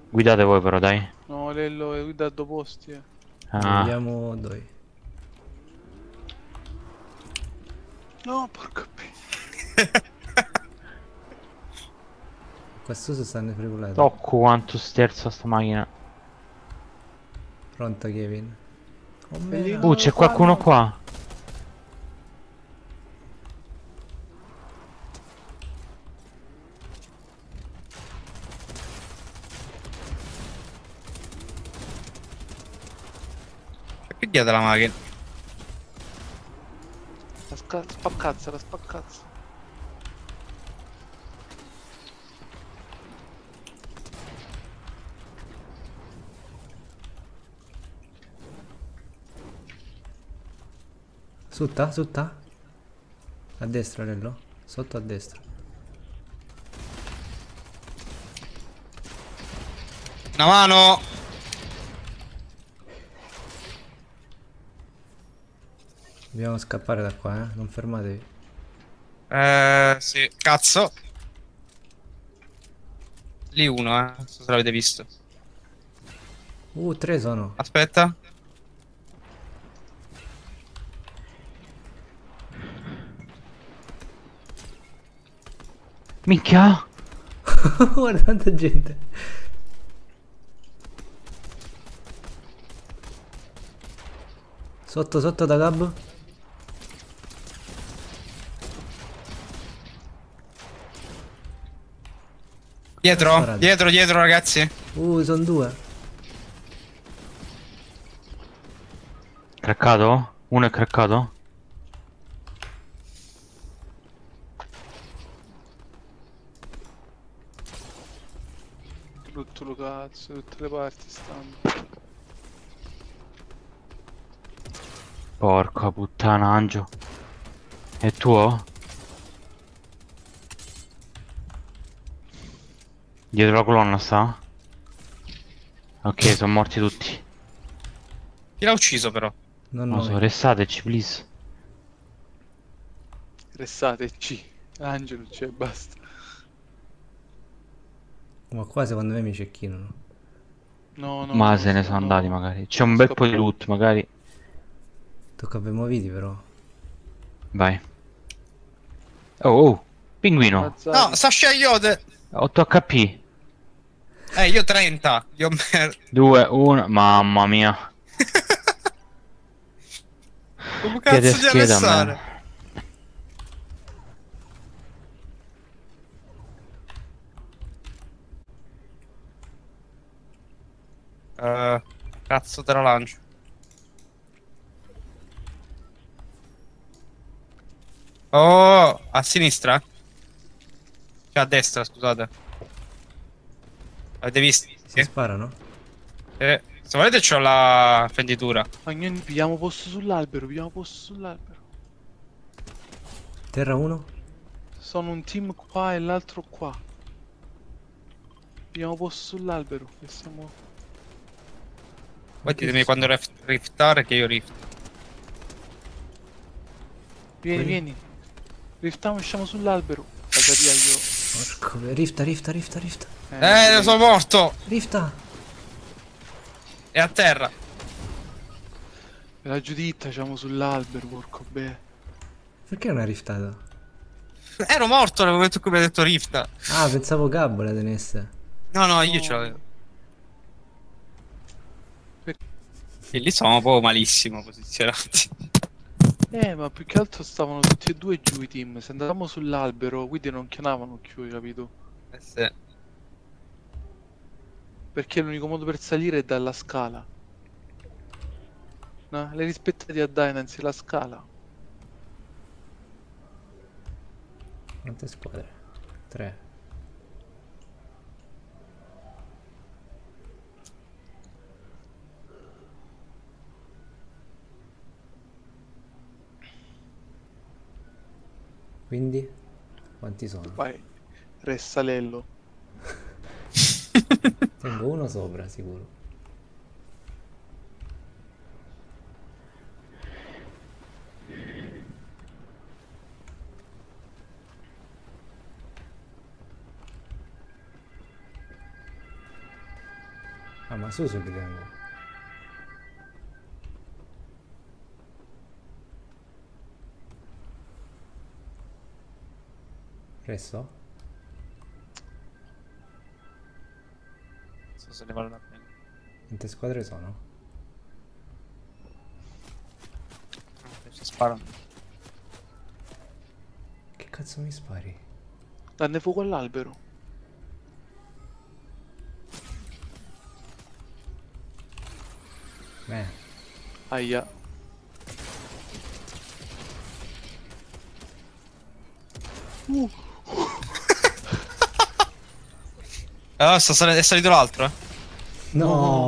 Guidate voi però, dai. No, Lello è da due posti, Ah, Vediamo dove. No, porco P. Questo si stanno frigolati. tocco quanto sterza sta macchina. Pronto Kevin? Oh mena. Bellino, C'è qualcuno fallo. qua. Qui dietro la macchina. La spaccazza. Sutta, sutta. A destra, Lello. Sotto a destra. Una mano! Dobbiamo scappare da qua, eh. Non fermatevi. Sì. Cazzo. Lì uno, non so se l'avete visto. Tre sono. Aspetta. Minchia. Guarda tanta gente. Sotto, sotto da Gab. Dietro, Sparate. dietro ragazzi. Sono due. Craccato? Uno è craccato? Brutto cazzo, da tutte le parti stanno. Porca puttana, Angio. È tuo? Dietro la colonna sta? Ok, sono morti tutti. Chi l'ha ucciso però? Non Non lo so, noi. restateci, please. Restateci. Angelo c'è, basta. Ma qua secondo me mi cecchinano. No, no, Ma no, se ne sono andati stanno... magari. C'è stanno un bel po' di scappando. loot, magari. Tocca per muoviti però. Vai. Oh, oh. Pinguino. No, Ammazzati. Sasha Iode. 8 HP. Io 30. Io 2, 1. Mamma mia. Come Chiede cazzo di scheda a arrestare? me. Cazzo te la lancio. Oh, a sinistra? Cioè a destra, scusate. Avete visto? Si sparano? Se volete c'ho la fenditura. Magnoni, pigliamo posto sull'albero, pigliamo posto sull'albero. Terra 1? Sono un team qua e l'altro qua. Pigliamo posto sull'albero, che siamo... Poi Ok, ditemi quando riftare che io rift. Vieni, Quelli? vieni. Riftiamo, usciamo sull'albero. Casaria io. Porco, rifta, rifta, rifta, rifta. Sono morto! Rifta! È a terra. Per la Giuditta siamo sull'albero, porco beh. Perché non ha riftato? Ero morto nel momento in cui mi ha detto rifta. Ah, pensavo Gabbo la tenesse. No, io ce l'avevo. E lì siamo proprio malissimo posizionati. Ma più che altro stavano tutti e due giù i team. Se andavamo sull'albero, quindi non chiamavano più, capito? Sì. Perché l'unico modo per salire è dalla scala. No? Le rispettate a Dynance la scala. Quante squadre? 3. Quindi? Quanti sono? Vai, Ressalello. Tengo uno sopra, sicuro. Ah, ma su li tengo. Resto? Non so se ne vale la pena. Quante squadre sono? Ci sparano. Che cazzo mi spari? Danne fuoco all'albero. Aia. Ah, è salito l'altro, eh. No!